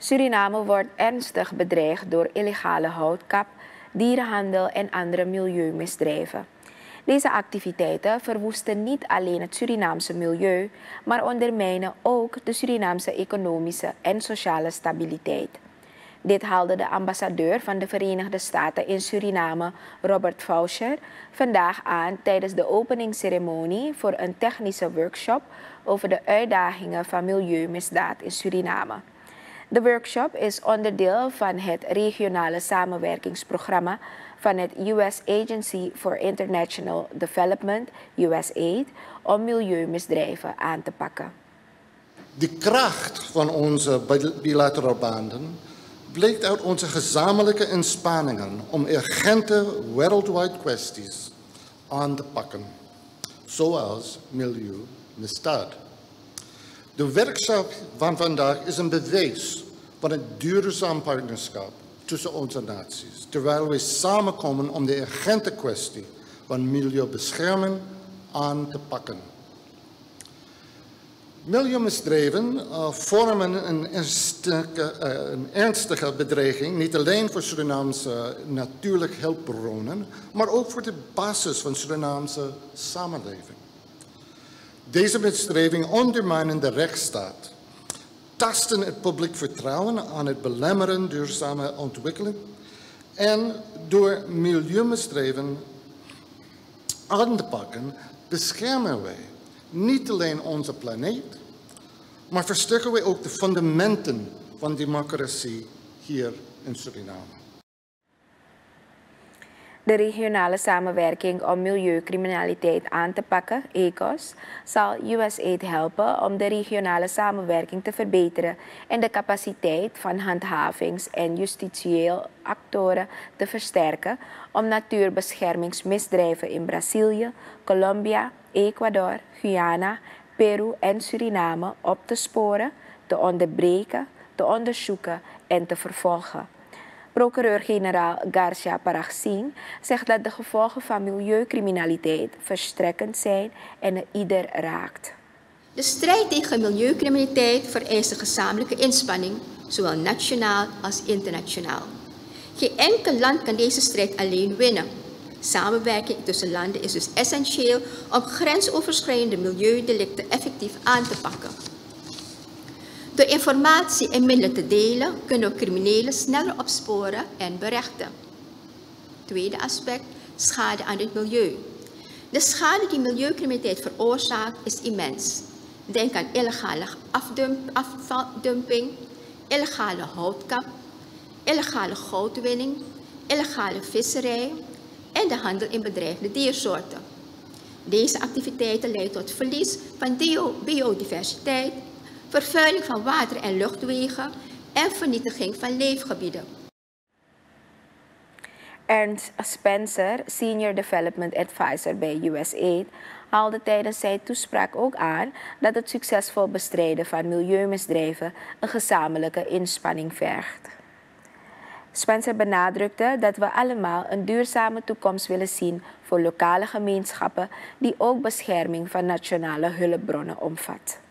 Suriname wordt ernstig bedreigd door illegale houtkap, dierenhandel en andere milieumisdrijven. Deze activiteiten verwoesten niet alleen het Surinaamse milieu, maar ondermijnen ook de Surinaamse economische en sociale stabiliteit. Dit haalde de ambassadeur van de Verenigde Staten in Suriname, Robert Faucher, vandaag aan tijdens de openingsceremonie voor een technische workshop over de uitdagingen van milieumisdaad in Suriname. De workshop is onderdeel van het regionale samenwerkingsprogramma van het US Agency for International Development, USAID, om milieumisdrijven aan te pakken. De kracht van onze bilaterale banden blijkt uit onze gezamenlijke inspanningen om urgente wereldwide kwesties aan te pakken, zoals milieumisdaad. De workshop van vandaag is een bewijs van het duurzaam partnerschap tussen onze naties, terwijl we samenkomen om de urgente kwestie van milieubescherming aan te pakken. Milieumisdrijven vormen een ernstige bedreiging, niet alleen voor Surinaamse natuurlijke hulpbronnen, maar ook voor de basis van Surinaamse samenleving. Deze misdrijvingen ondermijnen de rechtsstaat, tasten het publiek vertrouwen aan het belemmeren duurzame ontwikkeling en door milieumisdrijven aan te pakken beschermen wij niet alleen onze planeet, maar versterken wij ook de fundamenten van democratie hier in Suriname. De regionale samenwerking om milieucriminaliteit aan te pakken, ECOS, zal USAID helpen om de regionale samenwerking te verbeteren en de capaciteit van handhavings- en justitieel actoren te versterken om natuurbeschermingsmisdrijven in Brazilië, Colombia, Ecuador, Guyana, Peru en Suriname op te sporen, te onderbreken, te onderzoeken en te vervolgen. Procureur-generaal Garcia Paraxin zegt dat de gevolgen van milieucriminaliteit verstrekkend zijn en ieder raakt. De strijd tegen milieucriminaliteit vereist een gezamenlijke inspanning, zowel nationaal als internationaal. Geen enkel land kan deze strijd alleen winnen. Samenwerking tussen landen is dus essentieel om grensoverschrijdende milieudelicten effectief aan te pakken. Door informatie en middelen te delen kunnen we criminelen sneller opsporen en berechten. Tweede aspect, schade aan het milieu. De schade die milieucriminaliteit veroorzaakt is immens. Denk aan illegale afvaldumping, illegale houtkap, illegale goudwinning, illegale visserij en de handel in bedreigde diersoorten. Deze activiteiten leiden tot verlies van biodiversiteit, vervuiling van water- en luchtwegen en vernietiging van leefgebieden. Ernst Spencer, Senior Development Advisor bij USAID, haalde tijdens zijn toespraak ook aan dat het succesvol bestrijden van milieumisdrijven een gezamenlijke inspanning vergt. Spencer benadrukte dat we allemaal een duurzame toekomst willen zien voor lokale gemeenschappen die ook bescherming van nationale hulpbronnen omvat.